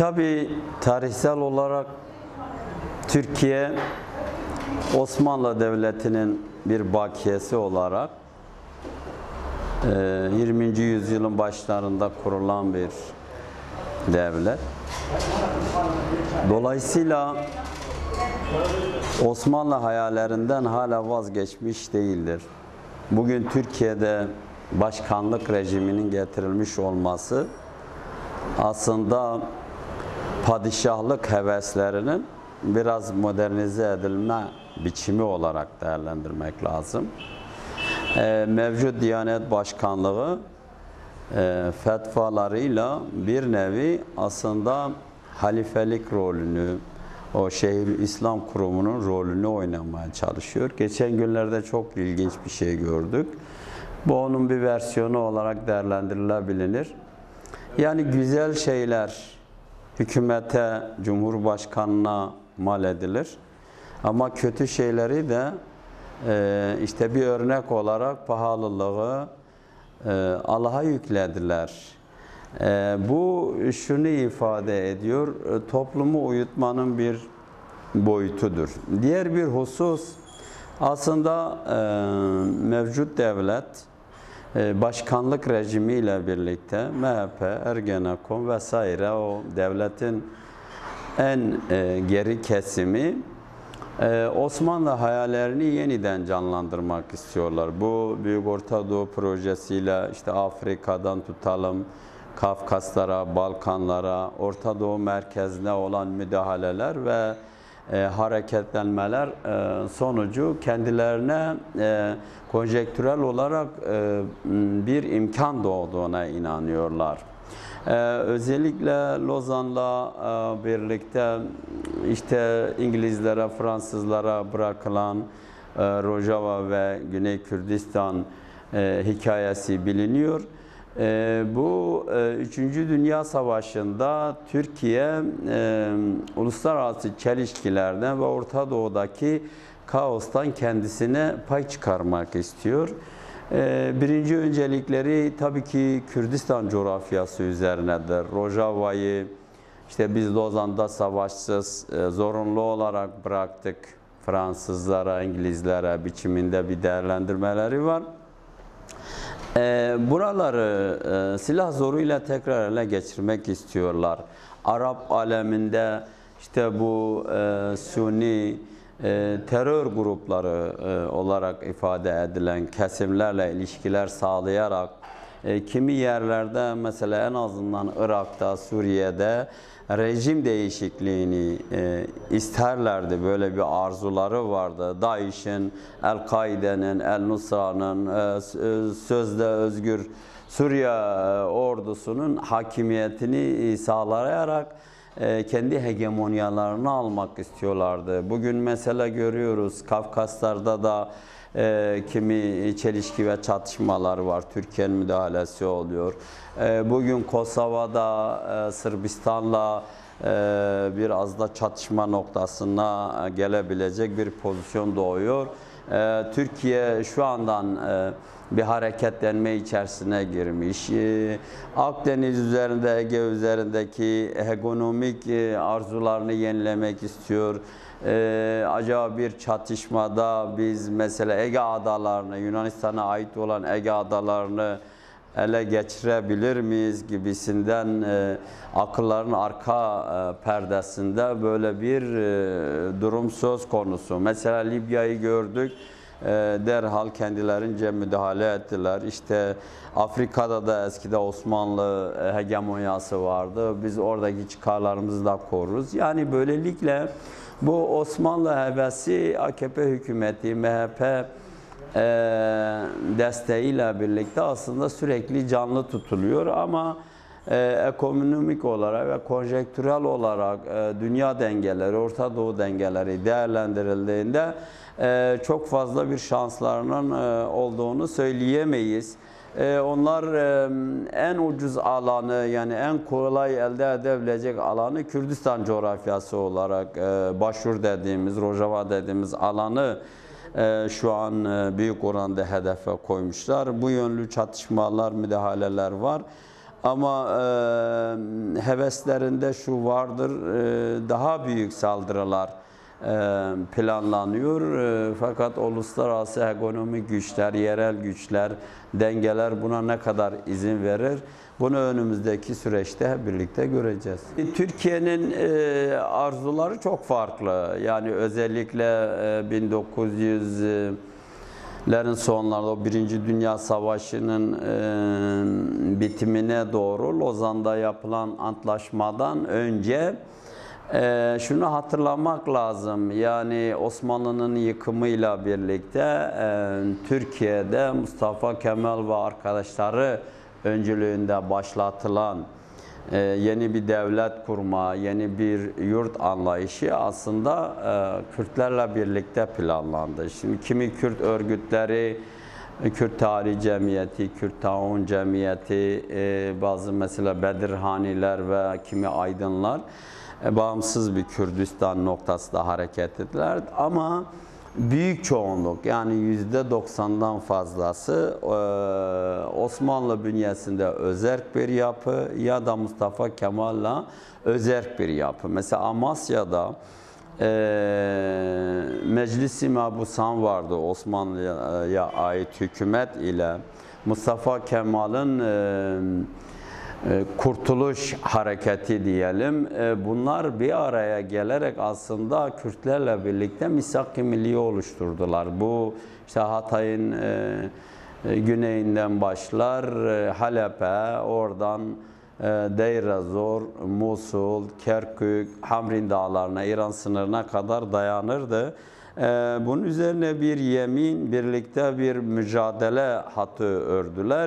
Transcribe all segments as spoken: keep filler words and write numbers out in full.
Tabii tarihsel olarak Türkiye Osmanlı Devleti'nin bir bakiyesi olarak yirminci yüzyılın başlarında kurulan bir devlet. Dolayısıyla Osmanlı hayallerinden hala vazgeçmiş değildir. Bugün Türkiye'de başkanlık rejiminin getirilmiş olması aslında padişahlık heveslerinin biraz modernize edilme biçimi olarak değerlendirmek lazım. Ee, mevcut Diyanet Başkanlığı e, fetvalarıyla bir nevi aslında halifelik rolünü, o Şeyhülislam Kurumu'nun rolünü oynamaya çalışıyor. Geçen günlerde çok ilginç bir şey gördük. Bu onun bir versiyonu olarak değerlendirilebilir. Yani güzel şeyler hükümete, cumhurbaşkanına mal edilir. Ama kötü şeyleri de e, işte bir örnek olarak pahalılığı e, Allah'a yüklediler. E, bu şunu ifade ediyor, e, toplumu uyutmanın bir boyutudur. Diğer bir husus, aslında e, mevcut devlet e, başkanlık rejimiyle birlikte M H P, Ergenekon vesaire o devletin en e, geri kesimi e, Osmanlı hayallerini yeniden canlandırmak istiyorlar. Bu Büyük Orta Doğu projesiyle işte Afrika'dan tutalım, Kafkaslara, Balkanlara, Orta Doğu merkezine olan müdahaleler ve e, hareketlenmeler e, sonucu kendilerine e, konjektürel olarak e, bir imkan doğduğuna inanıyorlar. E, özellikle Lozan'la e, birlikte işte İngilizlere, Fransızlara bırakılan e, Rojava ve Güney Kürdistan e, hikayesi biliniyor. E, bu e, Üçüncü Dünya Savaşı'nda Türkiye e, uluslararası çelişkilerden ve Orta Doğu'daki kaostan kendisine pay çıkarmak istiyor. E, birinci öncelikleri tabii ki Kürdistan coğrafyası üzerinedir. Rojava'yı işte biz Lozan'da savaşsız e, zorunlu olarak bıraktık Fransızlara, İngilizlere biçiminde bir değerlendirmeleri var. E, buraları e, silah zoruyla tekrar ele geçirmek istiyorlar. Arap aleminde işte bu e, Sünni e, terör grupları e, olarak ifade edilen kesimlerle ilişkiler sağlayarak e, kimi yerlerde mesela en azından Irak'ta, Suriye'de rejim değişikliğini e, isterlerdi. Böyle bir arzuları vardı. DAEŞ'in, El-Kaide'nin, El-Nusra'nın, e, sözde özgür Suriye ordusunun hakimiyetini sağlayarak e, kendi hegemonyalarını almak istiyorlardı. Bugün mesela görüyoruz Kafkaslar'da da e, kimi çelişki ve çatışmalar var. Türkiye'nin müdahalesi oluyor. E, bugün Kosova'da e, Sırbistan'la e, biraz da çatışma noktasına gelebilecek bir pozisyon doğuyor. E, Türkiye şu andan e, bir hareketlenme içerisine girmiş. E, Akdeniz üzerinde, Ege üzerindeki hegemonik e, arzularını yenilemek istiyor. Ee, acaba bir çatışmada biz mesela Ege Adalarını, Yunanistan'a ait olan Ege Adalarını ele geçirebilir miyiz gibisinden e, akılların arka e, perdesinde böyle bir e, durum söz konusu. Mesela Libya'yı gördük. E, derhal kendilerince müdahale ettiler. İşte Afrika'da da eskide Osmanlı e, hegemonyası vardı. Biz oradaki çıkarlarımızı da koruruz. Yani böylelikle bu Osmanlı hevesi A K P hükümeti, M H P e, desteğiyle birlikte aslında sürekli canlı tutuluyor ama e, ekonomik olarak ve konjektürel olarak e, dünya dengeleri, Orta Doğu dengeleri değerlendirildiğinde e, çok fazla bir şanslarının e, olduğunu söyleyemeyiz. Onlar en ucuz alanı, yani en kolay elde edebilecek alanı Kürdistan coğrafyası olarak Başur dediğimiz, Rojava dediğimiz alanı şu an büyük oranda hedefe koymuşlar. Bu yönlü çatışmalar, müdahaleler var. Ama e, heveslerinde şu vardır, e, daha büyük saldırılar e, planlanıyor. E, fakat uluslararası ekonomik güçler, yerel güçler, dengeler buna ne kadar izin verir? Bunu önümüzdeki süreçte hep birlikte göreceğiz. Türkiye'nin e, arzuları çok farklı. Yani özellikle e, bin dokuz yüzlerin sonlarında o Birinci Dünya Savaşı'nın e, bitimine doğru Lozan'da yapılan antlaşmadan önce e, şunu hatırlamak lazım. Yani Osmanlı'nın yıkımıyla birlikte e, Türkiye'de Mustafa Kemal ve arkadaşları öncülüğünde başlatılan e, yeni bir devlet kurma, yeni bir yurt anlayışı aslında e, Kürtlerle birlikte planlandı. Şimdi kimi Kürt örgütleri, Kürt Tarihi Cemiyeti, Kürt Taun Cemiyeti, e, bazı mesela Bedirhaniler ve kimi aydınlar e, bağımsız bir Kürdistan noktasında hareket ettiler. Ama büyük çoğunluk, yani yüzde doksandan fazlası Osmanlı bünyesinde özerk bir yapı ya da Mustafa Kemal'la özerk bir yapı. Mesela Amasya'da e, Meclis-i Mebusan vardı, Osmanlı'ya ait hükümet ile Mustafa Kemal'in e, Kurtuluş Hareketi diyelim. Bunlar bir araya gelerek aslında Kürtlerle birlikte Misak-ı Milli oluşturdular. Bu işte Hatay'ın güneyinden başlar, Halep'e, oradan Deir ez-Zor, Musul, Kerkük, Hamrin Dağları'na, İran sınırına kadar dayanırdı. Bunun üzerine bir yemin, birlikte bir mücadele hattı ördüler.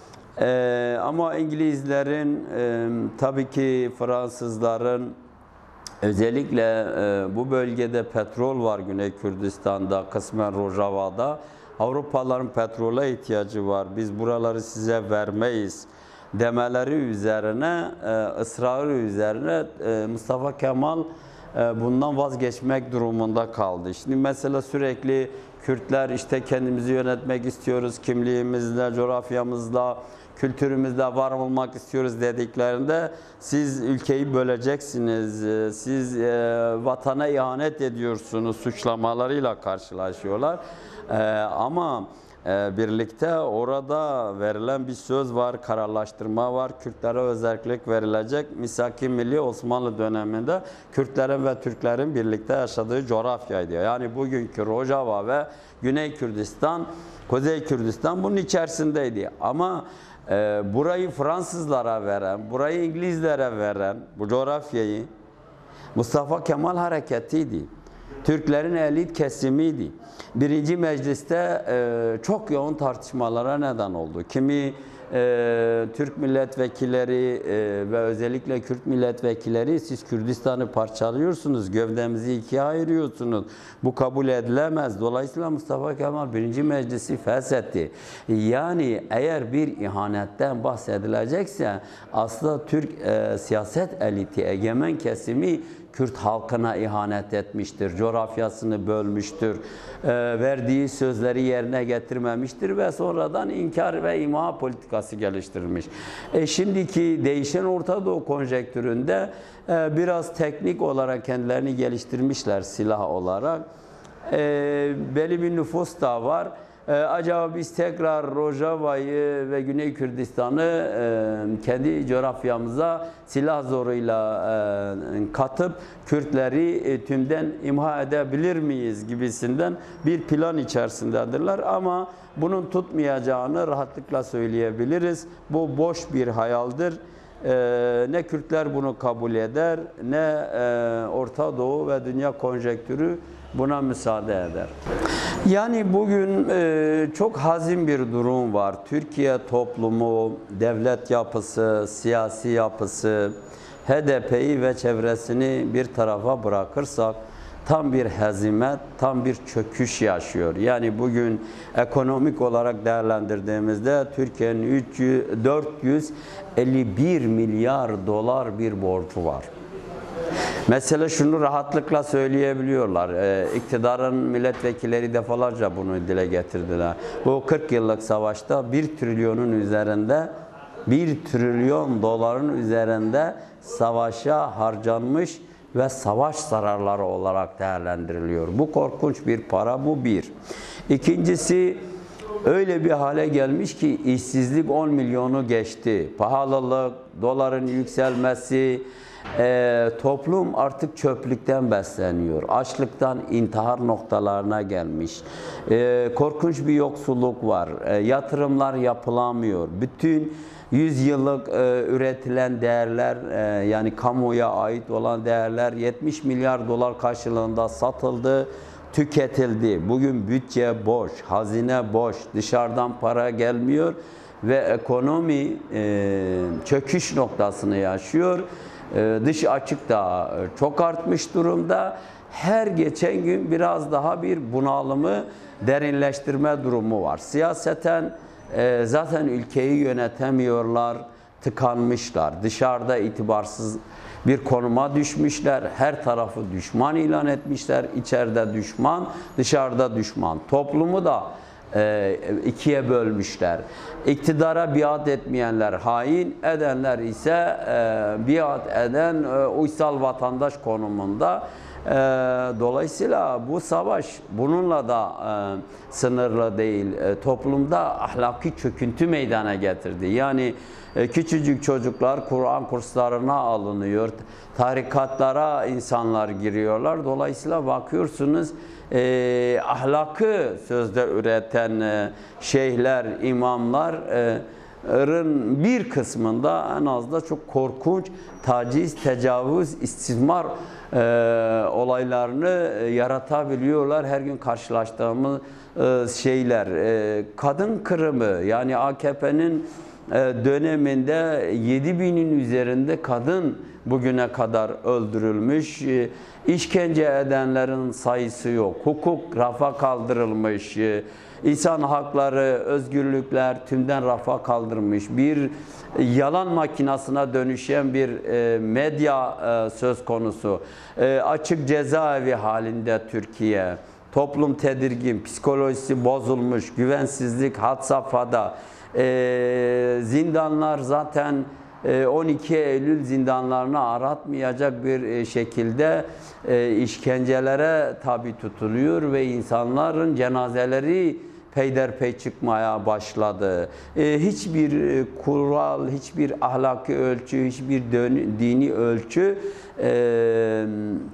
Ee, ama İngilizlerin, e, tabii ki Fransızların, özellikle e, bu bölgede petrol var Güney Kürdistan'da, kısmen Rojava'da. Avrupalıların petrole ihtiyacı var, biz buraları size vermeyiz demeleri üzerine, e, ısrarı üzerine e, Mustafa Kemal e, bundan vazgeçmek durumunda kaldı. Şimdi mesela sürekli Kürtler işte kendimizi yönetmek istiyoruz, kimliğimizle, coğrafyamızla, kültürümüzde var olmak istiyoruz dediklerinde siz ülkeyi böleceksiniz, siz e, vatana ihanet ediyorsunuz suçlamalarıyla karşılaşıyorlar. E, ama e, birlikte orada verilen bir söz var, kararlaştırma var. Kürtlere özellik verilecek. Misak-ı Milli Osmanlı döneminde Kürtlerin ve Türklerin birlikte yaşadığı coğrafyaydı. Yani bugünkü Rojava ve Güney Kürdistan, Kuzey Kürdistan bunun içerisindeydi. Ama e, burayı Fransızlara veren, burayı İngilizlere veren bu coğrafyayı Mustafa Kemal hareketiydi. Türklerin elit kesimiydi. Birinci mecliste e, çok yoğun tartışmalara neden oldu. Kimi e, Türk milletvekilleri e, ve özellikle Kürt milletvekilleri siz Kürdistan'ı parçalıyorsunuz, gövdemizi ikiye ayırıyorsunuz. Bu kabul edilemez. Dolayısıyla Mustafa Kemal birinci meclisi feshetti. Yani eğer bir ihanetten bahsedilecekse aslında Türk e, siyaset eliti, egemen kesimi Kürt halkına ihanet etmiştir, coğrafyasını bölmüştür, e, verdiği sözleri yerine getirmemiştir ve sonradan inkar ve imha politikası geliştirmiş. E, şimdiki değişen Orta Doğu konjektüründe e, biraz teknik olarak kendilerini geliştirmişler silah olarak. E, belli bir nüfus da var. Ee, acaba biz tekrar Rojava'yı ve Güney Kürdistan'ı e, kendi coğrafyamıza silah zoruyla e, katıp Kürtleri e, tümden imha edebilir miyiz gibisinden bir plan içerisindedirler. Ama bunun tutmayacağını rahatlıkla söyleyebiliriz. Bu boş bir hayaldir. Ee, ne Kürtler bunu kabul eder, ne e, Orta Doğu ve dünya konjektürü buna müsaade eder. Yani bugün e, çok hazin bir durum var. Türkiye toplumu, devlet yapısı, siyasi yapısı, H D P'yi ve çevresini bir tarafa bırakırsak tam bir hezimet, tam bir çöküş yaşıyor. Yani bugün ekonomik olarak değerlendirdiğimizde Türkiye'nin dört yüz elli bir milyar dolar bir borcu var. Mesela şunu rahatlıkla söyleyebiliyorlar. Ee, iktidarın milletvekilleri defalarca bunu dile getirdiler. Bu kırk yıllık savaşta bir trilyonun üzerinde bir trilyon doların üzerinde savaşa harcanmış ve savaş zararları olarak değerlendiriliyor. Bu korkunç bir para, bu bir. İkincisi, öyle bir hale gelmiş ki işsizlik on milyonu geçti. Pahalılık, doların yükselmesi, e, toplum artık çöplükten besleniyor. Açlıktan intihar noktalarına gelmiş. E, korkunç bir yoksulluk var. E, yatırımlar yapılamıyor. Bütün yüz yıllık e, üretilen değerler, e, yani kamuya ait olan değerler yetmiş milyar dolar karşılığında satıldı, tüketildi. Bugün bütçe boş, hazine boş, dışarıdan para gelmiyor ve ekonomi e, çöküş noktasını yaşıyor. E, dış açık da çok artmış durumda. Her geçen gün biraz daha bir bunalımı derinleştirme durumu var. Siyaseten e, zaten ülkeyi yönetemiyorlar, tıkanmışlar. Dışarıda itibarsız bir konuma düşmüşler. Her tarafı düşman ilan etmişler. İçeride düşman, dışarıda düşman. Toplumu da e, ikiye bölmüşler. İktidara biat etmeyenler hain, edenler ise e, biat eden e, uysal vatandaş konumunda. E, dolayısıyla bu savaş bununla da e, sınırlı değil. E, toplumda ahlaki çöküntü meydana getirdi. Yani e, küçücük çocuklar Kur'an kurslarına alınıyor. Tarikatlara insanlar giriyorlar. Dolayısıyla bakıyorsunuz e, ahlakı sözde üreten e, şeyhler, imamlar e, bir kısmında en az da çok korkunç taciz, tecavüz, istismar e, olaylarını e, yaratabiliyorlar. Her gün karşılaştığımız e, şeyler. E, kadın kırımı, yani A K P'nin e, döneminde yedi binin üzerinde kadın bugüne kadar öldürülmüş. E, işkence edenlerin sayısı yok. Hukuk rafa kaldırılmış. E, İnsan hakları, özgürlükler tümden rafa kaldırmış. Bir yalan makinasına dönüşen bir e, medya e, söz konusu. E, açık cezaevi halinde Türkiye. Toplum tedirgin, psikolojisi bozulmuş, güvensizlik had safhada. E, zindanlar zaten e, on iki Eylül zindanlarını aratmayacak bir şekilde e, işkencelere tabi tutuluyor ve insanların cenazeleri peyderpey çıkmaya başladı. E, hiçbir e, kural, hiçbir ahlaki ölçü, hiçbir dini ölçü e,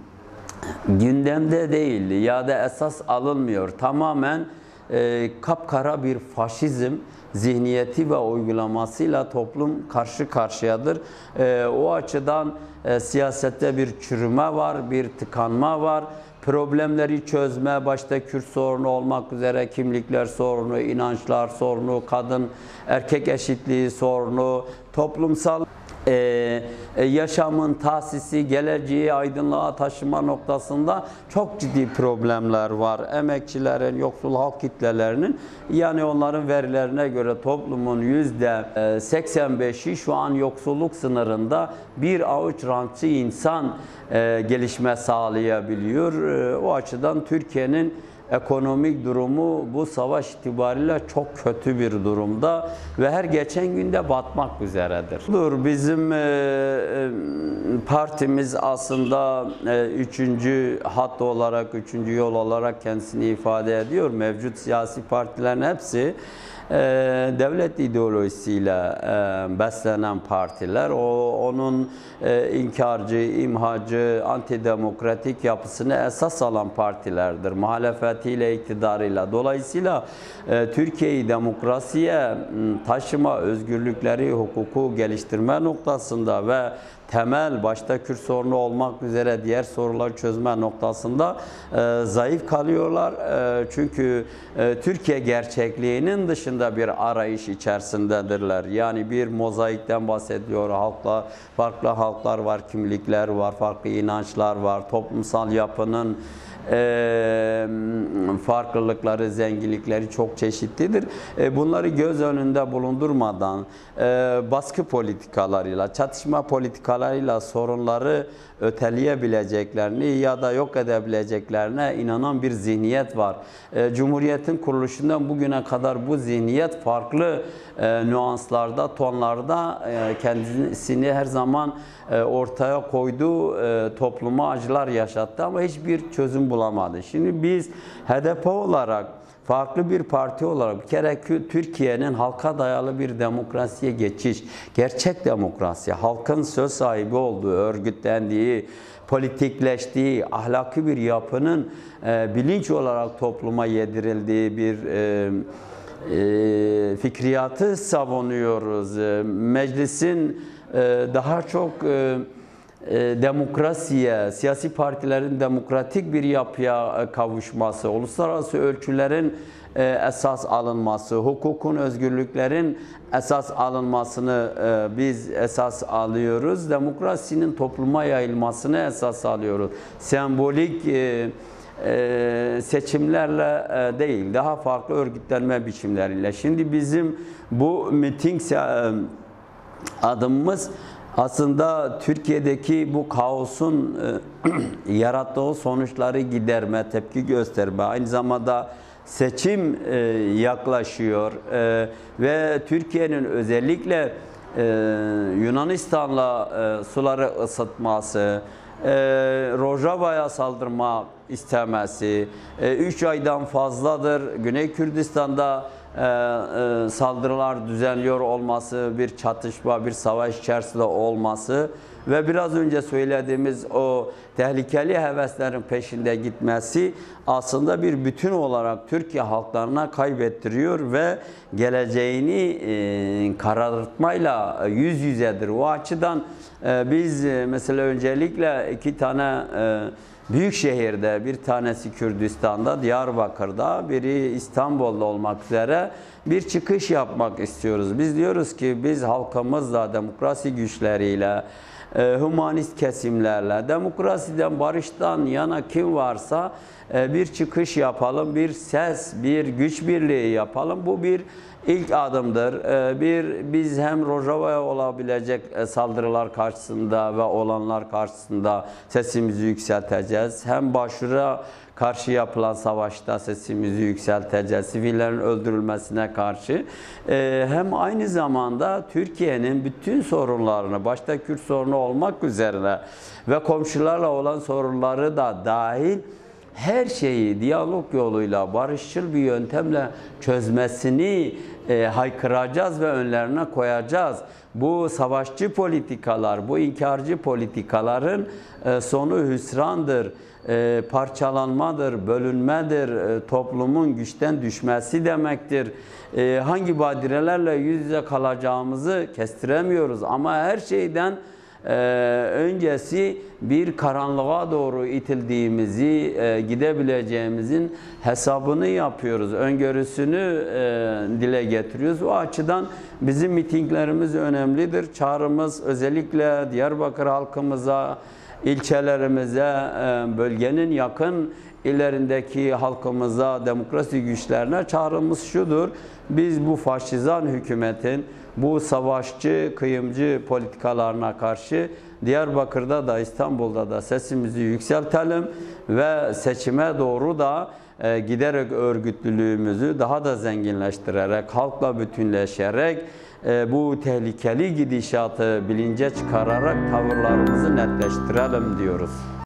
gündemde değil ya da esas alınmıyor. Tamamen e, kapkara bir faşizm zihniyeti ve uygulamasıyla toplum karşı karşıyadır. E, o açıdan e, siyasette bir çürüme var, bir tıkanma var. Problemleri çözme, başta Kürt sorunu olmak üzere kimlikler sorunu, inançlar sorunu, kadın erkek eşitliği sorunu, toplumsal Ee, yaşamın tahsisi, geleceği aydınlığa taşıma noktasında çok ciddi problemler var. Emekçilerin, yoksul halk kitlelerinin, yani onların verilerine göre toplumun yüzde seksen beşi şu an yoksulluk sınırında, bir avuç rantçı insan e, gelişme sağlayabiliyor. E, o açıdan Türkiye'nin ekonomik durumu bu savaş itibariyle çok kötü bir durumda ve her geçen günde batmak üzeredir. Dur, bizim e, partimiz aslında e, üçüncü hat olarak, üçüncü yol olarak kendisini ifade ediyor. Mevcut siyasi partilerin hepsi e, devlet ideolojisiyle e, beslenen partiler. O onun e, inkarcı, imhacı, antidemokratik yapısını esas alan partilerdir. Muhalefetiyle, iktidarıyla. Dolayısıyla e, Türkiye'yi demokrasiye taşıma, özgürlükleri, hukuku geliştirme noktasında ve temel, başta Kürt sorunu olmak üzere diğer soruları çözme noktasında e, zayıf kalıyorlar. E, çünkü e, Türkiye gerçekliğinin dışında bir arayış içerisindedirler. Yani bir mozaikten bahsediyor. Halkla, farklı halklar var, kimlikler var, farklı inançlar var. Toplumsal yapının E, farklılıkları, zenginlikleri çok çeşitlidir. E, bunları göz önünde bulundurmadan e, baskı politikalarıyla, çatışma politikalarıyla politikalarıyla sorunları öteleyebileceklerini ya da yok edebileceklerine inanan bir zihniyet var. E, Cumhuriyetin kuruluşundan bugüne kadar bu zihniyet farklı e, nüanslarda, tonlarda e, kendisini her zaman e, ortaya koydu, e, topluma acılar yaşattı ama hiçbir çözüm bulamadı. Şimdi biz H D P olarak, farklı bir parti olarak bir kere Türkiye'nin halka dayalı bir demokrasiye geçiş, gerçek demokrasi, halkın söz sahibi olduğu, örgütlendiği, politikleştiği, ahlaki bir yapının e, bilinç olarak topluma yedirildiği bir e, e, fikriyatı savunuyoruz. E, meclisin e, daha çok e, demokrasiye, siyasi partilerin demokratik bir yapıya kavuşması, uluslararası ölçülerin esas alınması, hukukun, özgürlüklerin esas alınmasını biz esas alıyoruz. Demokrasinin topluma yayılmasını esas alıyoruz. Sembolik seçimlerle değil, daha farklı örgütlenme biçimleriyle. Şimdi bizim bu miting adımımız aslında Türkiye'deki bu kaosun e, yarattığı sonuçları giderme, tepki gösterme, aynı zamanda seçim e, yaklaşıyor e, ve Türkiye'nin özellikle e, Yunanistan'la e, suları ısıtması, e, Rojava'ya saldırmak istemesi, e, üç aydan fazladır Güney Kürdistan'da Ee, e, saldırılar düzenliyor olması, bir çatışma, bir savaş içerisinde olması ve biraz önce söylediğimiz o tehlikeli heveslerin peşinde gitmesi aslında bir bütün olarak Türkiye halklarına kaybettiriyor ve geleceğini e, karartmayla yüz yüzedir. O açıdan e, biz e, mesela öncelikle iki tane e, büyük şehirde, bir tanesi Kürdistan'da, Diyarbakır'da, biri İstanbul'da olmak üzere bir çıkış yapmak istiyoruz. Biz diyoruz ki biz halkımızla, demokrasi güçleriyle, e, humanist kesimlerle, demokrasiden, barıştan yana kim varsa e, bir çıkış yapalım, bir ses, bir güç birliği yapalım. Bu bir ilk adımdır. Bir, biz hem Rojava'ya olabilecek saldırılar karşısında ve olanlar karşısında sesimizi yükselteceğiz. Hem Başur'a karşı yapılan savaşta sesimizi yükselteceğiz. Sivillerin öldürülmesine karşı. Hem aynı zamanda Türkiye'nin bütün sorunlarını, başta Kürt sorunu olmak üzere ve komşularla olan sorunları da dahil her şeyi diyalog yoluyla, barışçıl bir yöntemle çözmesini e, haykıracağız ve önlerine koyacağız. Bu savaşçı politikalar, bu inkarcı politikaların e, sonu hüsrandır, e, parçalanmadır, bölünmedir, e, toplumun güçten düşmesi demektir. E, hangi badirelerle yüz yüze kalacağımızı kestiremiyoruz ama her şeyden Ee, öncesi bir karanlığa doğru itildiğimizi, e, gidebileceğimizin hesabını yapıyoruz, öngörüsünü e, dile getiriyoruz. O açıdan bizim mitinglerimiz önemlidir. Çağrımız özellikle Diyarbakır halkımıza, ilçelerimize, e, bölgenin yakın illerindeki halkımıza, demokrasi güçlerine çağrımız şudur: biz bu faşizan hükümetin, bu savaşçı, kıyımcı politikalarına karşı Diyarbakır'da da İstanbul'da da sesimizi yükseltelim ve seçime doğru da e, giderek örgütlülüğümüzü daha da zenginleştirerek, halkla bütünleşerek e, bu tehlikeli gidişatı bilince çıkararak tavırlarımızı netleştirelim diyoruz.